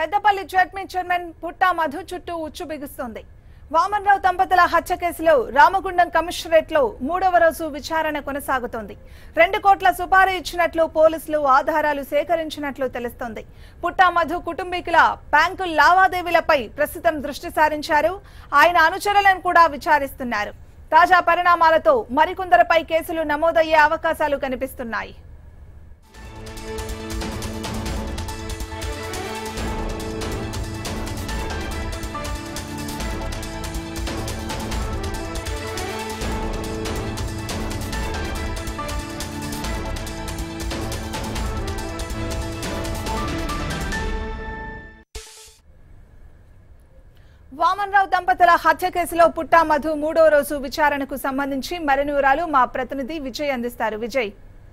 పెద్దపల్లి జడ్మీ చైర్మన్ పుట్టా మధు చుట్టూ ఉచ్చు బిగుస్తోంది. వామన్రావు దంపతుల హత్య కేసులో రామగుండం కమిషనరేట్ లో 3వ రోజు విచారణ కొనసాగుతోంది. 2 కోట్ల సుపారీ ఇచ్చినట్లు పోలీసులు ఆధారాలు సేకరించినట్లు తెలుస్తోంది. పుట్టా మధు కుటుంబీకుల బ్యాంకు లావాదేవీలపై ప్రస్తుతం దృష్టి సారించారు. ఆయన అనుచరులను కూడా విచారిస్తున్నారు. తాజా పరిణామాలతో మరికొందరిపై కేసులు నమోదయ్యే అవకాశాలు కనిపిస్తున్నాయి. వామన్రావు దంపతుల హత్య కేసులో పుట్టా మధు 3వ రోజు విచారణకు సంబంధించి మరిన్ని వివరాలు మా ప్రతినిధి విజయ్ అందిస్తారు. విజయ్,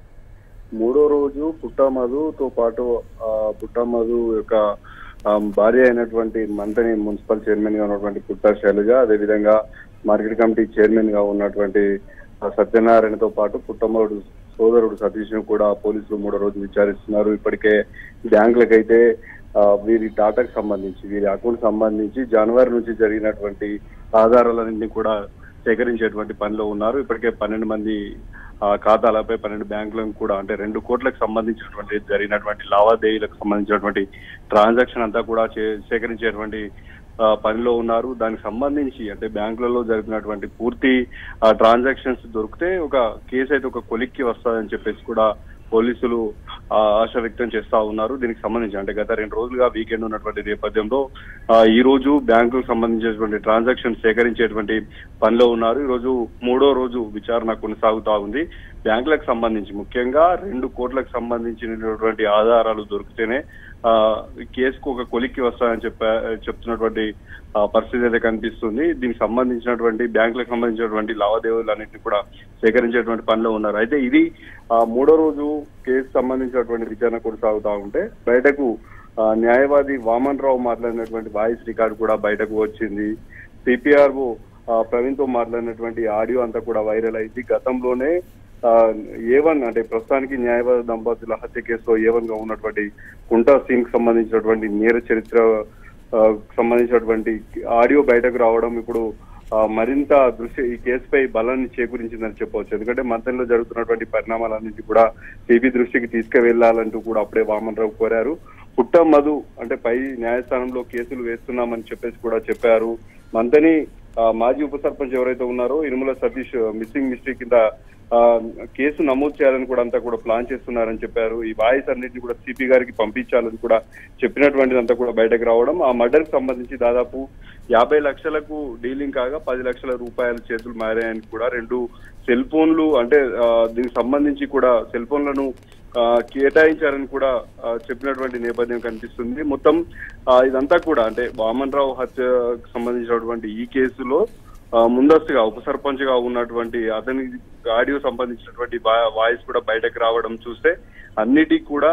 3వ రోజు పుట్టా మధుతో పాటు పుట్టా మధు యొక్క భార్య అయినటువంటి మంతని మున్సిపల్ చైర్మన్ గా ఉన్నటువంటి పుట్టా శైలజ, అదేవిధంగా మార్కెట్ కమిటీ చైర్మన్ గా ఉన్నటువంటి సత్యనారాయణతో పాటు పుట్టా మధు సోదరుడు సతీష్ ను కూడా పోలీసులు 3వ రోజు విచారిస్తున్నారు. ఇప్పటికే బ్యాంకులకైతే వీరి డాటాకు సంబంధించి, వీరి అకౌంట్ సంబంధించి జనవరి నుంచి జరిగినటువంటి ఆధారాలన్నింటినీ కూడా సేకరించేటువంటి పనిలో ఉన్నారు. ఇప్పటికే 12 మంది ఖాతాలపై 12 బ్యాంకులను కూడా, అంటే 2 కోట్లకు సంబంధించినటువంటి జరిగినటువంటి లావాదేవీలకు సంబంధించినటువంటి ట్రాన్సాక్షన్ అంతా కూడా సేకరించేటువంటి పనిలో ఉన్నారు. దానికి సంబంధించి అంటే బ్యాంకులలో జరిపినటువంటి పూర్తి ట్రాన్సాక్షన్స్ దొరికితే ఒక కేసు అయితే ఒక కొలిక్కి వస్తుందని చెప్పేసి కూడా పోలీసులు ఆశ వ్యక్తం చేస్తా ఉన్నారు. దీనికి సంబంధించి అంటే గత 2 రోజులుగా వీకెండ్ ఉన్నటువంటి నేపథ్యంలో ఈ రోజు బ్యాంకులకు సంబంధించినటువంటి ట్రాన్సాక్షన్ సేకరించేటువంటి పనిలో ఉన్నారు. ఈ రోజు 3వ రోజు విచారణ కొనసాగుతా ఉంది. బ్యాంకులకు సంబంధించి ముఖ్యంగా 2 కోట్లకు సంబంధించినటువంటి ఆధారాలు దొరికితేనే కేసుకు ఒక కొలిక్కి వస్తాయని చెప్తున్నటువంటి పరిస్థితి అయితే కనిపిస్తుంది. దీనికి సంబంధించినటువంటి బ్యాంకులకు సంబంధించినటువంటి లావాదేవీలన్నింటినీ కూడా సేకరించేటువంటి పనిలో ఉన్నారు. అయితే ఇది 3వ రోజు కేసు సంబంధించినటువంటి విచారణ కొనసాగుతా ఉంటే బయటకు న్యాయవాది వామన్రావు మాట్లాడినటువంటి వాయిస్ రికార్డు కూడా బయటకు వచ్చింది. సిపిఆర్ఓ ప్రవీణ్ తో మాట్లాడినటువంటి ఆడియో అంతా కూడా వైరల్ అయింది. గతంలోనే A1 అంటే ప్రస్తుతానికి న్యాయవాద దంపతుల హత్య కేసులో A1 గా ఉన్నటువంటి కుంటా సింగ్ సంబంధించినటువంటి నేర చరిత్ర సంబంధించినటువంటి ఆడియో బయటకు రావడం ఇప్పుడు మరింత ఈ కేసుపై బలాన్ని చేకూరించిందని చెప్పవచ్చు. ఎందుకంటే మంత్రంలో జరుగుతున్నటువంటి పరిణామాలన్నింటి కూడా సిబి దృష్టికి తీసుకువెళ్లాలంటూ కూడా అప్పుడే వామన్రావు కోరారు. పుట్టా మధు అంటే పై న్యాయస్థానంలో కేసులు వేస్తున్నామని చెప్పేసి కూడా చెప్పారు. మంతని మాజీ ఉప సర్పంచ్ ఎవరైతే ఉన్నారో ఇనుముల సతీష్ మిస్సింగ్ మిస్టరీ కింద కేసు నమోదు చేయాలని కూడా అంతా కూడా ప్లాన్ చేస్తున్నారని చెప్పారు. ఈ వాయిస్ అన్నింటినీ కూడా సిపి గారికి పంపించాలని కూడా చెప్పినటువంటిది అంతా కూడా బయటకు రావడం, ఆ మర్డర్ కి సంబంధించి దాదాపు 50 లక్షలకు డీలింగ్ కాగా 10 లక్షల రూపాయల చేతులు మారాయని కూడా 2 సెల్ ఫోన్లు అంటే దీనికి సంబంధించి కూడా సెల్ ఫోన్లను కేటాయించారని కూడా చెప్పినటువంటి నేపథ్యం కనిపిస్తుంది. మొత్తం ఇదంతా కూడా అంటే వామన్రావు హత్యకు సంబంధించినటువంటి ఈ కేసులో ముందస్తుగా ఉప సర్పంచ్ గా ఉన్నటువంటి అతని ఆడియో సంబంధించినటువంటి వాయిస్ కూడా బయటకు రావడం చూస్తే అన్నిటికీ కూడా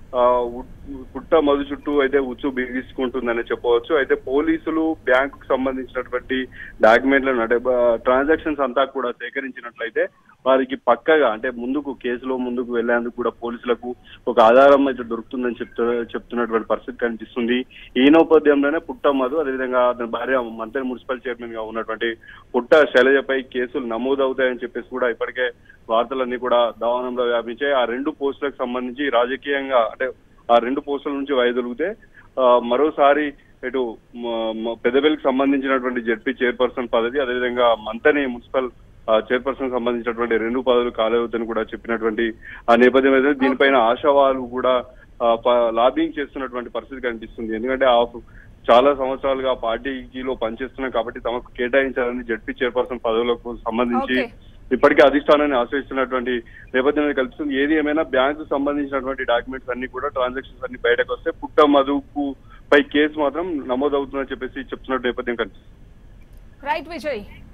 పుట్టా మధు చుట్టూ అయితే ఉచ్చు బిగించుకుంటుందని చెప్పవచ్చు. అయితే పోలీసులు బ్యాంకుకు సంబంధించినటువంటి డాక్యుమెంట్లను అంటే ట్రాన్సాక్షన్స్ అంతా కూడా సేకరించినట్లయితే వారికి పక్కగా అంటే కేసులో ముందుకు వెళ్లేందుకు కూడా పోలీసులకు ఒక ఆధారం అయితే దొరుకుతుందని చెప్తున్నటువంటి పరిస్థితి కనిపిస్తుంది. ఈ నేపథ్యంలోనే పుట్టా మధు అదేవిధంగా అతని భార్య మంత్రి మున్సిపల్ చైర్మన్ గా ఉన్నటువంటి పుట్టా శైలజపై కేసులు నమోదవుతాయని చెప్పేసి కూడా ఇప్పటికే వార్తలన్నీ కూడా దావానంలో వ్యాపించాయి. ఆ 2 పోస్టులకు సంబంధించి రాజకీయంగా అంటే ఆ 2 పోస్టుల నుంచి వైదొలిగితే మరోసారి ఇటు పెద్దపల్లికి సంబంధించినటువంటి జెడ్పీ చైర్పర్సన్ పదవి అదేవిధంగా మంతని మున్సిపల్ చైర్పర్సన్ సంబంధించినటువంటి 2 పదవులు ఖాళీ కూడా చెప్పినటువంటి ఆ నేపథ్యం అయితే దీనిపైన ఆశావాలు కూడా లాబింగ్ చేస్తున్నటువంటి పరిస్థితి కనిపిస్తుంది. ఎందుకంటే చాలా సంవత్సరాలుగా పార్టీలో పనిచేస్తున్నాం కాబట్టి తమకు కేటాయించాలని జెడ్పీ చైర్పర్సన్ పదవులకు సంబంధించి ఇప్పటికే అధిష్టానాన్ని ఆశ్రయిస్తున్నటువంటి నేపథ్యం కల్పిస్తుంది. ఏది ఏమైనా బ్యాంకు సంబంధించినటువంటి డాక్యుమెంట్స్ అన్ని కూడా ట్రాన్సాక్షన్స్ అన్ని బయటకు వస్తే పుట్టా మధుకు పై కేసు మాత్రం నమోదవుతుందని చెప్పేసి చెప్తున్నట్టు నేపథ్యం కనిపిస్తుంది. రైట్ విజయ్.